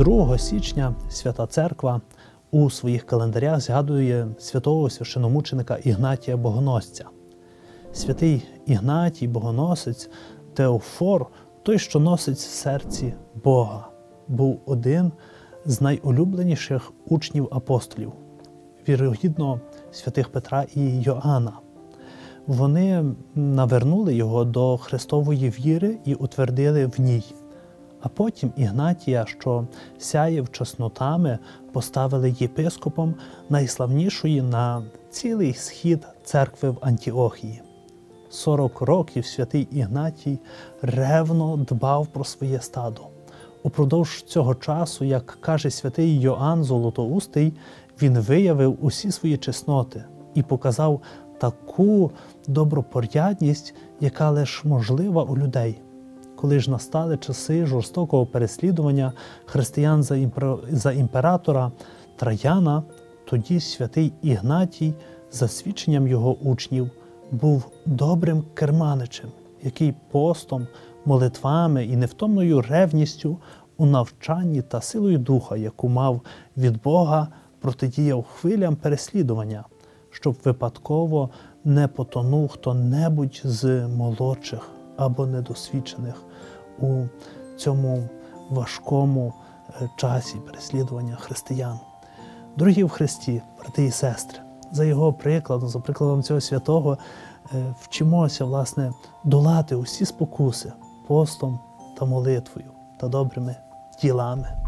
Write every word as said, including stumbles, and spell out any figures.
другого січня Свята Церква у своїх календарях згадує святого священомученика Ігнатія Богоносця. Святий Ігнатій Богоносець, Теофор, той, що носить в серці Бога, був один з найулюбленіших учнів апостолів, вірогідно святих Петра і Йоанна. Вони навернули його до Христової віри і утвердили в ній. А потім Ігнатія, що сяєв чеснотами, поставили єпископом найславнішої на цілий схід церкви в Антіохії. Сорок років святий Ігнатій ревно дбав про своє стадо. Упродовж цього часу, як каже святий Йоанн Золотоустий, він виявив усі свої чесноти і показав таку добропорядність, яка лише можлива у людей. Коли ж настали часи жорстокого переслідування християн за, імпер... за імператора Траяна, тоді святий Ігнатій, за свідченням його учнів, був добрим керманичем, який постом, молитвами і невтомною ревністю у навчанні та силою духа, яку мав від Бога, протидіяв хвилям переслідування, щоб випадково не потонув хто-небудь з молодших або недосвідчених у цьому важкому часі переслідування християн. Дорогі в Христі, брати і сестри, за його прикладом, за прикладом цього святого, вчимося, власне, долати усі спокуси постом та молитвою та добрими ділами.